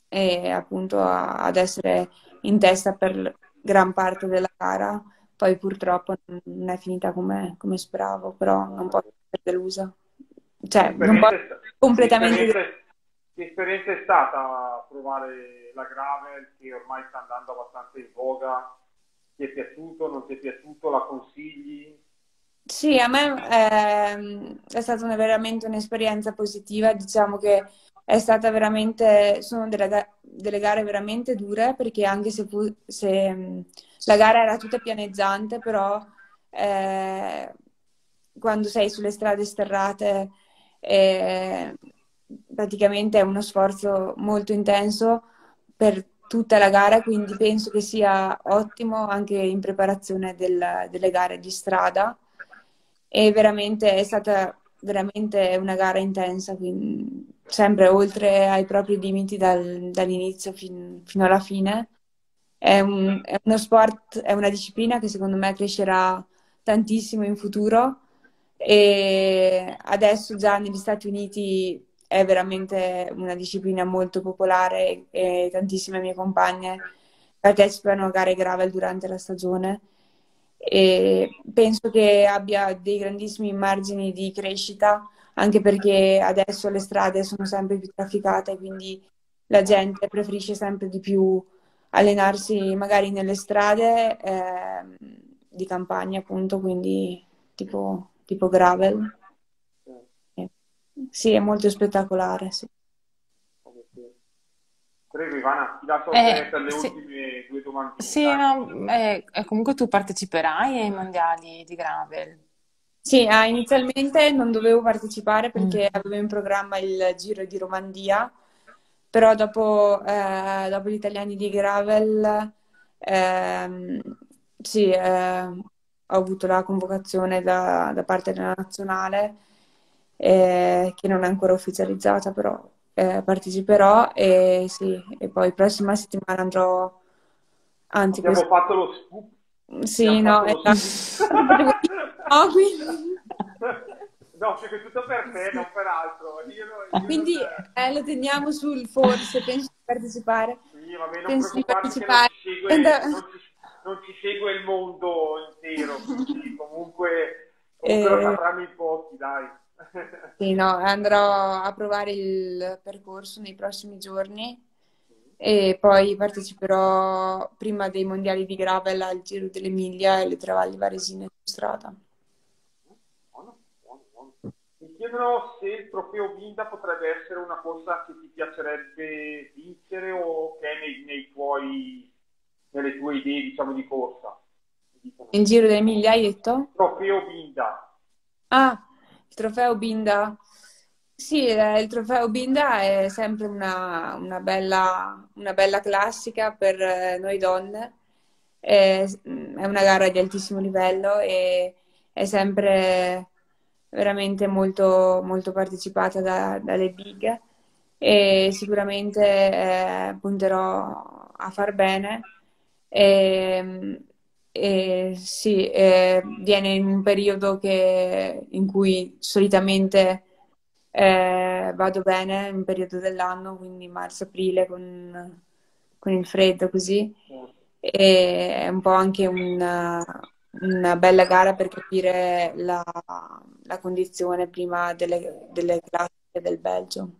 S2: e appunto a- ad essere in testa per gran parte della gara. Poi purtroppo non è finita come, come speravo, però non posso essere delusa.
S1: Che
S2: Cioè, non
S1: esperienza,
S2: posso
S1: è sta-
S2: essere
S1: che
S2: completamente
S1: esperienza
S2: delusa.
S1: è- che esperienza è stata provare la gravel che ormai sta andando abbastanza in voga? Ti è piaciuto, non ti è piaciuto, la consigli?
S2: Sì, a me ehm, è stata una- veramente un'esperienza positiva, diciamo che è stata veramente, sono delle, ga- delle gare veramente dure perché anche se, fu- se, mh, la gara era tutta pianeggiante, però eh, quando sei sulle strade sterrate eh, praticamente è uno sforzo molto intenso per tutta la gara, quindi penso che sia ottimo anche in preparazione del- delle gare di strada e veramente è stata veramente una gara intensa, quindi sempre oltre ai propri limiti dal- dall'inizio fin- fino alla fine. È un- è uno sport, è una disciplina che secondo me crescerà tantissimo in futuro e adesso già negli Stati Uniti è veramente una disciplina molto popolare e tantissime mie compagne partecipano a gare gravel durante la stagione e penso che abbia dei grandissimi margini di crescita, anche perché adesso le strade sono sempre più trafficate, quindi la gente preferisce sempre di più allenarsi magari nelle strade ehm, di campagna, appunto, quindi tipo, tipo gravel. Eh, Sì, è molto spettacolare, sì.
S1: Prego Ivana, ti lascio a te
S3: Eh,
S1: per le
S3: sì,
S1: ultime due domandine,
S3: sì,
S1: dai.
S3: no, eh, eh, comunque tu parteciperai ai mondiali di gravel.
S2: Sì, ah, inizialmente non dovevo partecipare perché
S3: Mm.
S2: avevo in programma il Giro di Romandia, però dopo, eh, dopo gli italiani di Gravel, ehm, sì, eh, ho avuto la convocazione da, da parte della nazionale, eh, che non è ancora ufficializzata, però eh, parteciperò e sì, e poi prossima settimana andrò, anzi,
S1: Abbiamo
S2: questa,
S1: fatto lo scoop.
S2: sì,
S1: Abbiamo
S2: no,
S1: fatto lo
S2: esatto,
S1: scoop.
S2: non potevo dire no, quindi...
S1: No, più che tutto per te, non per altro. Io, no- io non...
S2: Quindi eh, lo teniamo sul forse, penso di partecipare.
S1: Sì, vabbè, non
S2: Penso di
S1: preoccuparti che non
S2: partecipare.
S1: ci segue, non ci, non ci segue il mondo intero, quindi comunque, comunque lo
S2: Eh,
S1: sapranno in pochi, dai.
S2: sì, no, andrò a provare il percorso nei prossimi giorni e poi parteciperò prima dei mondiali di gravel al Giro dell'Emilia e le Travaglie Varesine su strada.
S1: Buono, buono, buono. Mi chiedono se il trofeo Vinda potrebbe essere una corsa che ti piacerebbe vincere o che è nei, nei tuoi, nelle tue idee, diciamo, di corsa. Mi dicono.
S2: Il Giro dell'Emilia, hai detto?
S1: Trofeo Vinda.
S2: Ah, il trofeo Binda. Sì, eh, il trofeo Binda è sempre una, una bella, una bella classica per eh, noi donne. È, è una gara di altissimo livello e è sempre veramente molto, molto partecipata da- dalle big e sicuramente eh, punterò a far bene. E, e sì, eh, viene in un periodo che- in cui solitamente eh, vado bene, in un periodo dell'anno, quindi marzo-aprile con, con il freddo così. E è un po' anche una, una bella gara per capire la, la condizione prima delle, delle classiche del Belgio.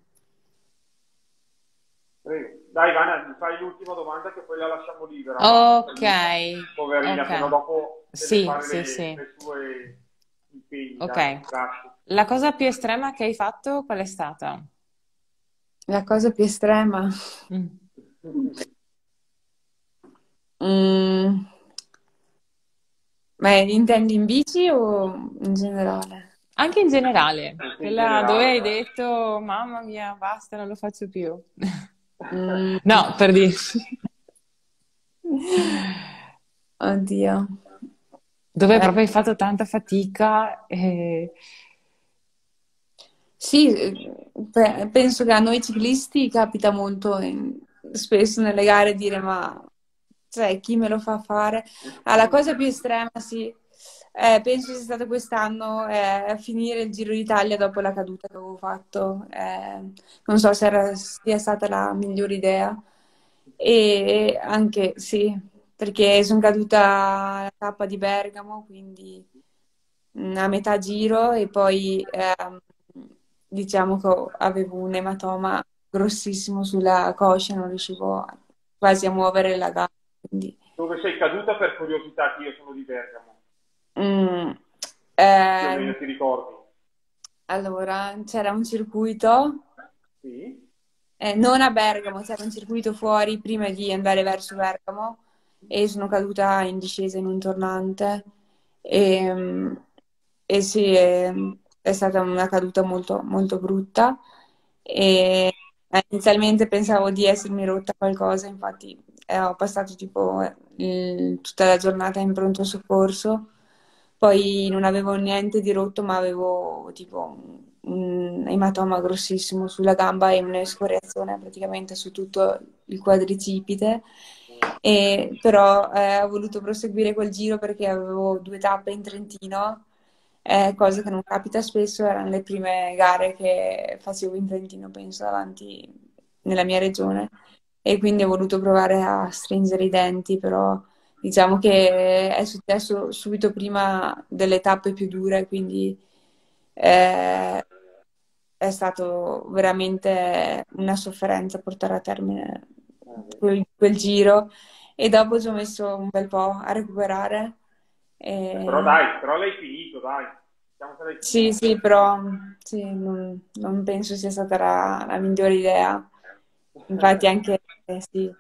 S1: Prego. Dai, Vania, mi fai l'ultima domanda che poi la lasciamo libera, va?
S3: Ok,
S1: Salita. Poverina, se no
S3: ok.
S1: dopo deve
S3: Sì,
S1: fare
S3: sì,
S1: le,
S3: sì.
S1: le sue impegni, dai,
S3: Ok.
S1: grazie.
S3: La cosa più estrema che hai fatto, qual è stata?
S2: La cosa più estrema.
S3: Mm.
S2: Mm, ma intendi in bici o in generale?
S3: Anche in generale,
S1: Anche in
S3: quella dove
S1: generale,
S3: hai
S1: dai.
S3: detto, mamma mia, basta, non lo faccio più.
S2: Mm,
S3: No, per dire.
S2: oddio.
S3: Dove
S2: Eh,
S3: proprio hai fatto tanta fatica e...
S2: sì, eh, pe- penso che a noi ciclisti capita molto in- spesso nelle gare dire ma cioè, chi me lo fa fare? Ah, la cosa più estrema, sì, Eh, penso sia stato quest'anno eh, finire il Giro d'Italia dopo la caduta che avevo fatto. Eh, non so se era- sia stata la migliore idea. E anche sì, perché sono caduta alla tappa di Bergamo, quindi mm, a metà giro e poi ehm, diciamo che ho- avevo un ematoma grossissimo sulla coscia, non riuscivo quasi a muovere la gamba. Quindi,
S1: Dove sei caduta per curiosità, che io sono di Bergamo,
S2: mm,
S1: più o
S2: eh,
S1: meno ti ricordi?
S2: allora c'era un circuito,
S1: Sì?
S2: eh, non a Bergamo, c'era un circuito fuori prima di andare verso Bergamo e sono caduta in discesa in un tornante. E, e sì, è, è stata una caduta molto, molto brutta. E eh, inizialmente pensavo di essermi rotta qualcosa, infatti eh, ho passato tipo il- tutta la giornata in pronto soccorso. Poi non avevo niente di rotto, ma avevo tipo un, un ematoma grossissimo sulla gamba e un'escoriazione praticamente su tutto il quadricipite. E, però eh, ho voluto proseguire quel giro perché avevo due tappe in Trentino, eh, cosa che non capita spesso, erano le prime gare che facevo in Trentino, penso, davanti nella mia regione. E quindi ho voluto provare a stringere i denti, però diciamo che è successo subito prima delle tappe più dure, quindi eh, è stato veramente una sofferenza portare a termine quel, quel giro e dopo ci ho messo un bel po' a recuperare.
S1: Eh, però
S2: E...
S1: dai, però l'hai finito, dai. Diciamo che l'hai
S2: Sì,
S1: finito.
S2: sì, però sì, non, non penso sia stata la, la migliore idea. Infatti anche eh, sì,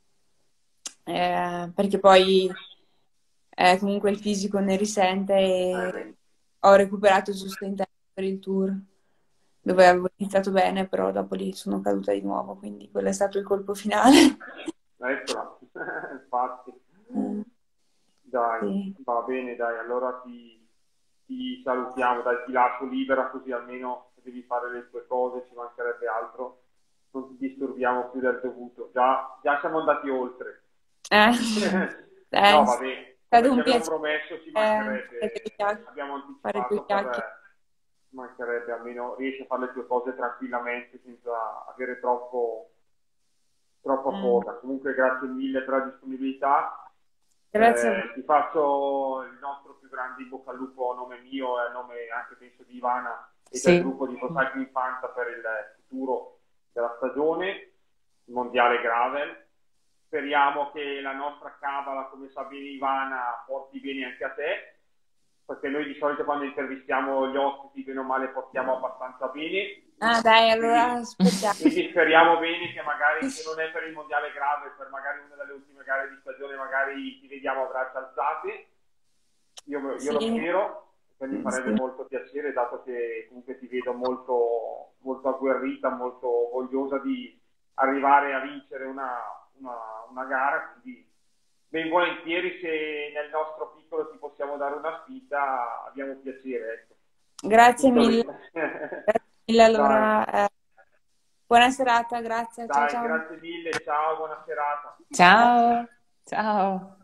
S2: eh, perché poi eh, comunque il fisico ne risente e ho recuperato giusto in tempo per il tour, dove avevo iniziato bene, però dopo lì sono caduta di nuovo, quindi quello è stato il colpo finale.
S1: Eccola, infatti.
S2: Mm,
S1: Dai,
S2: sì.
S1: va bene, dai, allora ti, ti salutiamo, dai, ti lascio libera così almeno se devi fare le tue cose, ci mancherebbe altro, non ti disturbiamo più del dovuto. Già, già siamo andati oltre.
S2: Eh,
S1: No,
S2: eh, è
S1: vabbè, come
S2: stato
S1: ti
S2: un
S1: abbiamo
S2: piacere
S1: promesso, ci
S2: fare due
S1: mancherebbe,
S2: chiacchiere,
S1: abbiamo
S2: fare due
S1: anticipato per,
S2: chiacchiere.
S1: eh, ci mancherebbe almeno riesci a fare le tue cose tranquillamente senza avere troppo, troppa
S2: Mm,
S1: coda. Comunque grazie mille per la disponibilità.
S2: grazie a voi.
S1: Eh, ti faccio il nostro più grande in bocca al lupo a nome mio e a nome anche penso di Ivana e del
S3: Sì.
S1: gruppo di Procycling Fanta per il futuro della stagione, il mondiale gravel. Speriamo che la nostra cabala, come sa bene Ivana, porti bene anche a te, perché noi di solito quando intervistiamo gli ospiti, bene o male, portiamo abbastanza bene.
S2: Ah, dai, allora
S1: Quindi,
S2: aspettiamo.
S1: quindi speriamo bene che magari, se non è per il mondiale grave, per magari una delle ultime gare di stagione, magari ti vediamo a braccia alzate. Io, io lo
S2: Sì,
S1: spero, perché mi farebbe
S2: sì.
S1: molto piacere, dato che comunque ti vedo molto, molto agguerrita, molto vogliosa di arrivare a vincere una, una, una gara. Quindi ben volentieri, se nel nostro piccolo ti possiamo dare una spinta, abbiamo piacere. Ecco.
S2: Grazie
S1: Tutto lì.
S2: mille. Grazie mille,
S1: Dai,
S2: allora, eh, buona serata, grazie, ciao
S1: dai,
S2: ciao.
S1: grazie mille, ciao, buona serata.
S3: Ciao. Ciao.